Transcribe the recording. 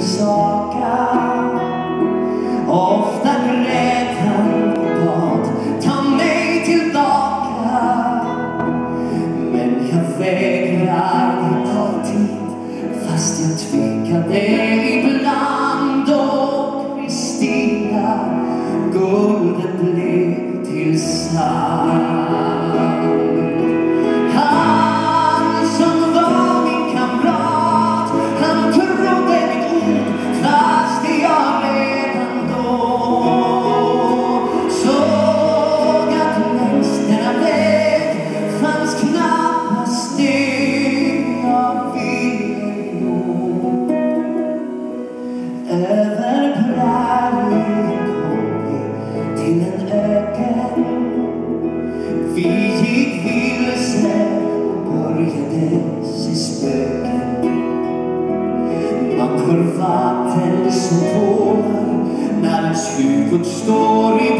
saga. Ofta grät han och bad, ta mig tillbaka. Men jag vägrade alltid, fast jag tvekade ibland. Och Kristina, guldet blev till sand. Över prärien kom vi till en öken. Vi gick vilse och började se spöken. Man hör vatten som tålar när ens huvud står i